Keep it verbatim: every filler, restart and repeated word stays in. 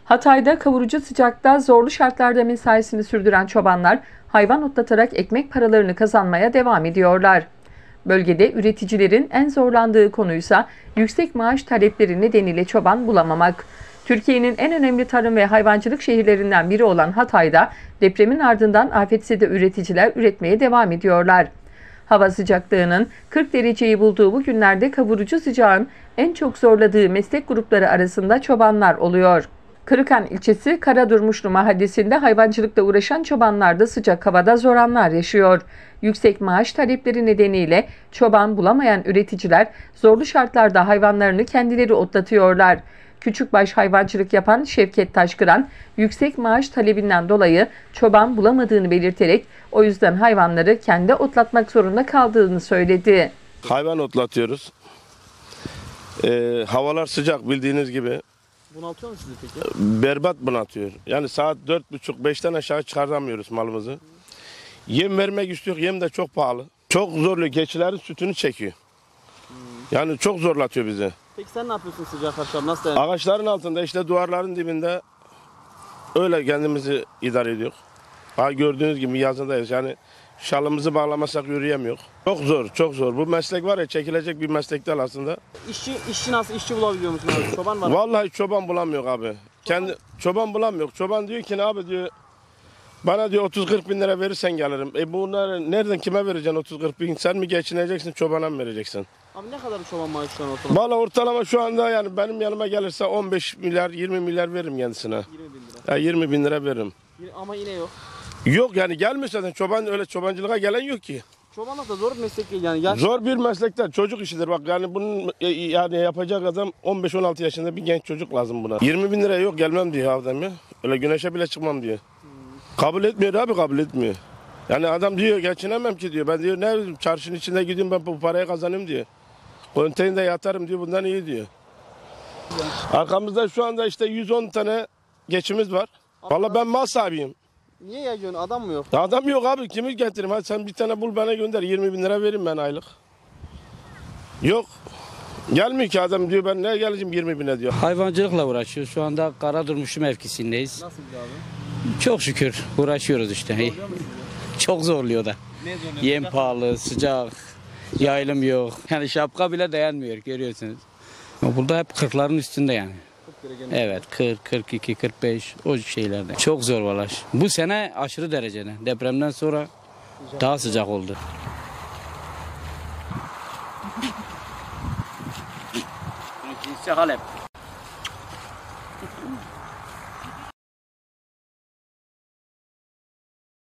Hatay'da kavurucu sıcakta zorlu şartlarda mesaisini sürdüren çobanlar hayvan otlatarak ekmek paralarını kazanmaya devam ediyorlar. Bölgede üreticilerin en zorlandığı konuysa yüksek maaş talepleri nedeniyle çoban bulamamak. Türkiye'nin en önemli tarım ve hayvancılık şehirlerinden biri olan Hatay'da depremin ardından afetse de üreticiler üretmeye devam ediyorlar. Hava sıcaklığının kırk dereceyi bulduğu bu günlerde kavurucu sıcağın en çok zorladığı meslek grupları arasında çobanlar oluyor. Kırıkhan ilçesi Karadurmuşlu mahallesinde hayvancılıkla uğraşan çobanlar da sıcak havada zor anlar yaşıyor. Yüksek maaş talepleri nedeniyle çoban bulamayan üreticiler zorlu şartlarda hayvanlarını kendileri otlatıyorlar. Küçükbaş hayvancılık yapan Şevket Taşkıran, yüksek maaş talebinden dolayı çoban bulamadığını belirterek o yüzden hayvanları kendi otlatmak zorunda kaldığını söyledi. Hayvan otlatıyoruz. Ee, havalar sıcak bildiğiniz gibi. Bunaltıyor mu sizi peki? Berbat bunaltıyor. Yani saat dört buçuk beşten aşağı çıkaramıyoruz malımızı. Hı. Yem vermek istiyor, yem de çok pahalı. Çok zorlu, keçilerin sütünü çekiyor. Hı. Yani çok zorlatıyor bizi. Peki sen ne yapıyorsun sıcak akşam? Nasıl dayanıyorsun? Ağaçların altında, işte duvarların dibinde öyle kendimizi idare ediyoruz. Ha, gördüğünüz gibi yazındayız. Yani şalımızı bağlamasak yürüyemiyor. Çok zor, çok zor. Bu meslek var ya, çekilecek bir meslek değil aslında. İşçi, işçi nasıl? İşçi bulabiliyor musun abi? Çoban var mı? Vallahi çoban bulamıyor abi. Çoban? Kendi çoban bulamıyor. Çoban diyor ki ne abi diyor. Bana diyor otuz kırk bin lira verirsen gelirim. E bunları nereden kime vereceksin otuz kırk bin? Sen mi geçineceksin, çobana mı vereceksin? Abi ne kadar çoban maaşı şu an ortalama? Vallahi ortalama şu anda yani benim yanıma gelirse on beş milyar yirmi milyar veririm kendisine. yirmi bin lira. Ya yirmi bin lira veririm. Ama yine yok. Yok yani gelmiyor zaten. Çoban öyle çobancılığa gelen yok ki. Çobanlık da zor bir meslek değil yani. Yaş... Zor bir meslekten çocuk işidir bak yani bunun yani yapacak adam on beş on altı yaşında bir genç çocuk lazım buna. yirmi bin lira yok gelmem diyor adam ya. Öyle güneşe bile çıkmam diyor. Hmm. Kabul etmiyor abi, kabul etmiyor. Yani adam diyor geçinemem ki diyor. Ben diyor ne bileyim çarşının içinde gideyim ben bu parayı kazanayım diyor. Konteynerde yatarım diyor, bundan iyi diyor. Yani. Arkamızda şu anda işte yüz on tane geçimiz var. Vallahi ben mal sahibiyim. Niye yayıyorsun? Adam mı yok? Adam yok abi. Kimi getireyim? Hadi sen bir tane bul bana gönder. yirmi bin lira vereyim ben aylık. Yok. Gelmiyor ki adam diyor, ben ne geleceğim yirmi bine diyor. Hayvancılıkla uğraşıyoruz. Şu anda Karadurmuşlu mevkisindeyiz. Nasıl bir abi? Çok şükür uğraşıyoruz işte. Zorluyor mu sizi? Çok zorluyor da. Ne zorluyor? Yem pahalı, sıcak, yaylım yok. Yani şapka bile dayanmıyor, görüyorsunuz. Burada hep kırkların üstünde yani. Evet, kırk, kırk iki, kırk beş o şeylerde. Çok zor vallahi. Bu sene aşırı derecede. Depremden sonra sıcak. Daha sıcak oldu. Halep.